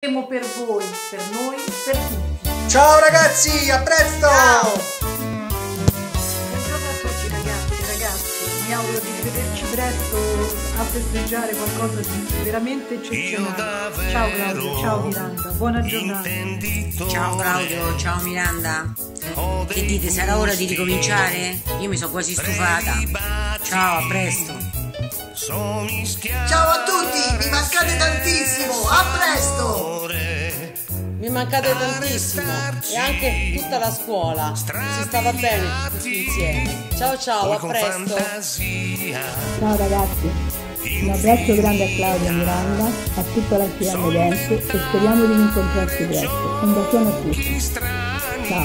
Siamo per voi, per noi, per tutti. Ciao ragazzi, a presto! Ciao! Buongiorno a tutti ragazzi, mi auguro di rivederci presto a festeggiare qualcosa di veramente eccezionale. Ciao Claudio, ciao Miranda, buona giornata. Ciao Claudio, ciao Miranda. Che dite, sarà ora di ricominciare? Io mi sono quasi stufata. Ciao, a presto. Ciao a tutti, mi mancate tantissimo, a presto! Mi mancate tantissimo e anche tutta la scuola, si stava bene tutti insieme. Ciao ciao, a presto. Ciao ragazzi, un abbraccio grande a Claudia e Miranda, a tutta la CM Dance e speriamo di incontrarci presto. Un bacione a tutti. Ciao.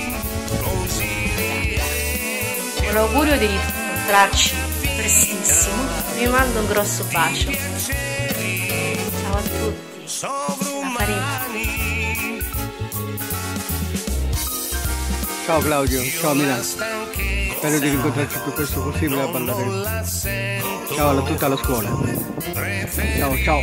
Con l'augurio di incontrarci prestissimo, vi mando un grosso bacio. Ciao a tutti, ce la faremo. Ciao Claudio, ciao Milano, spero di rincontrarci il più presto possibile a ballare. Ciao a tutta la scuola. Ciao ciao.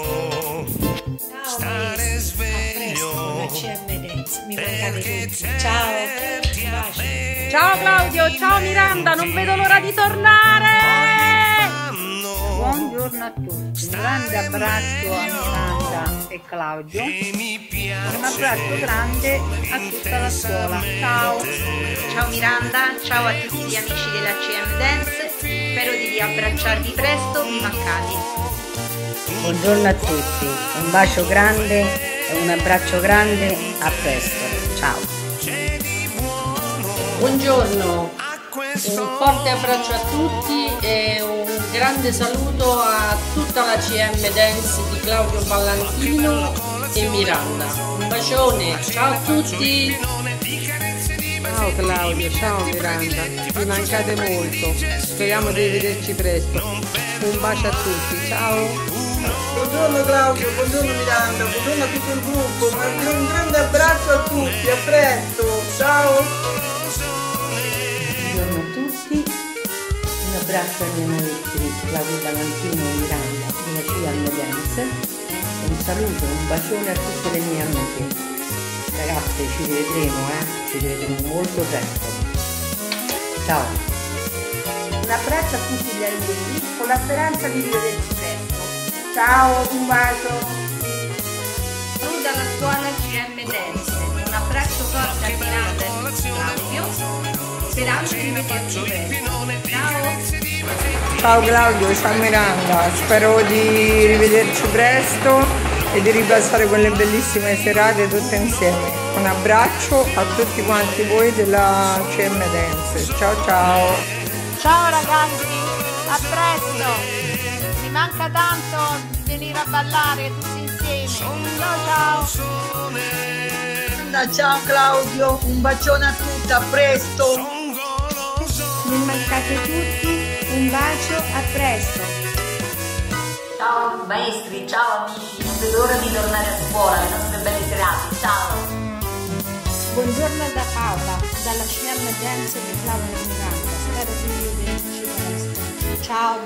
Ciao Maestro, a presto con la CM Dance, mi mancate tutti. Ciao, un bacio. Ciao Claudio, ciao Miranda, non vedo l'ora di tornare! Buongiorno a tutti, un grande abbraccio a Miranda e Claudio, un abbraccio grande a tutta la scuola. Ciao! Ciao Miranda, ciao a tutti gli amici della CM Dance, spero di riabbracciarvi presto, mi mancate. Buongiorno a tutti, un bacio grande e un abbraccio grande, a presto. Ciao. Buongiorno, un forte abbraccio a tutti e un grande saluto a tutta la CM Dance di Claudio Ballantino e Miranda. Un bacione, ciao a tutti! Ciao Claudio, ciao Miranda, mi mancate molto, speriamo di rivederci presto. Un bacio a tutti, ciao! Buongiorno Claudio, buongiorno Miranda, buongiorno a tutto il gruppo, un grande abbraccio a tutti, a presto, ciao! Buongiorno a tutti, un abbraccio ai miei maestri Claudio Ballantino e Miranda della CM Dance e un saluto, un bacione a tutte le mie amiche. Ragazze, ci rivedremo molto presto. Ciao! Un abbraccio a tutti gli allievi con la speranza di rivederci presto. Ciao, un bacio! Saluto dalla scuola CM Dance, un abbraccio forte a Miranda e Claudio, sperando di rivederci presto. Ciao! Ciao Claudio, ciao Miranda, spero di rivederci presto e di ripassare quelle bellissime serate tutte insieme. Un abbraccio a tutti quanti voi della CM Dance. Ciao ciao! Ciao ragazzi, a presto! Mi manca tanto venire a ballare tutti insieme. Ciao ciao! Ciao Claudio, un bacione a tutti, a presto! Mi mancate tutti, un bacio, a presto. Ciao maestri, ciao amici, non vedo l'ora di tornare a scuola, le nostre belle serate, ciao! Buongiorno da Paola, dalla CM Dance di Claudio e Miranda, spero di rivederci presto. Ciao,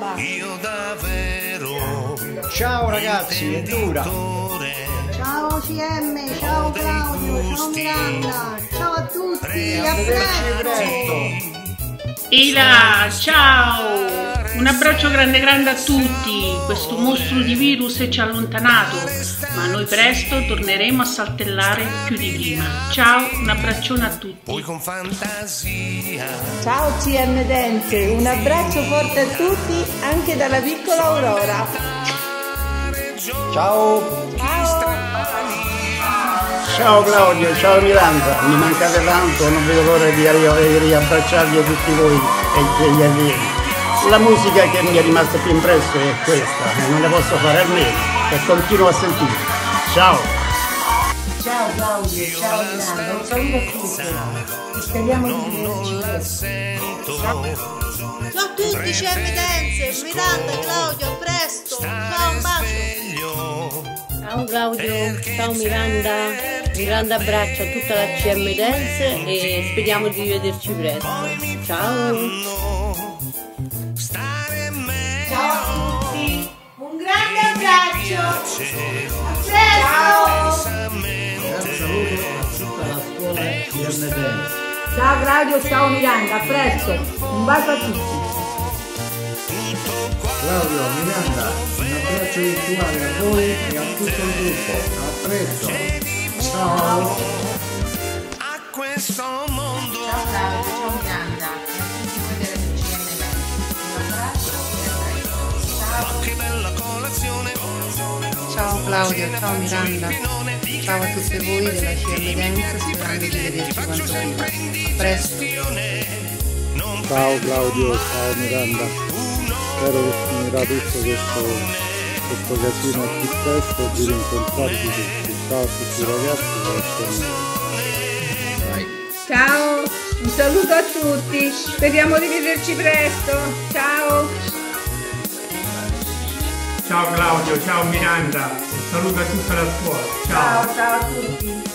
bacio. Ciao ragazzi, è dura! Ciao CM, ciao Claudio, ciao Miranda, ciao a tutti, a presto! Ila, ciao! Un abbraccio grande grande a tutti! Questo mostro di virus ci ha allontanato, ma noi presto torneremo a saltellare più di prima. Ciao, un abbraccione a tutti! Ciao CM Dance, un abbraccio forte a tutti, anche dalla piccola Aurora. Ciao! Ciao Claudio, ciao Miranda, mi mancate tanto, non vedo l'ora di riabbracciarvi a tutti voi e gli allievi. La musica che mi è rimasta più impressa è questa, e non ne posso fare a meno, e continuo a sentire. Ciao! Ciao Claudio, ciao Miranda, un saluto a tutti. Speriamo di rivederci presto. Ciao a tutti, CM Dance, Miranda, Claudio, a presto! Ciao, un bacio! Ciao Claudio, ciao Miranda, un grande abbraccio a tutta la CM Dance e speriamo di rivederci presto. Ciao! Ciao a tutti, un grande abbraccio, a presto! CM Dance. Ciao Claudio, ciao Miranda, a presto, un bacio a tutti. Claudio, Miranda, un abbraccio virtuale a voi e a tutto il gruppo. A presto. Ciao. Ciao Claudio, ciao Miranda e a tutti voi della CM Dance. Un abbraccio e a presto. Ciao Claudio, ciao Miranda, ciao a tutte voi della CM Dance, sperando di vederci quanto prima. A presto. Ciao Claudio, ciao Miranda, spero che finirà tutto questo casino al più presto e di rincontrarvi tutti. Ciao a tutti i ragazzi della CM Dance. Ciao, un saluto a tutti, speriamo di vederci presto, ciao. Ciao Claudio, ciao Miranda, un saluto a tutta la scuola. Ciao, ciao a tutti.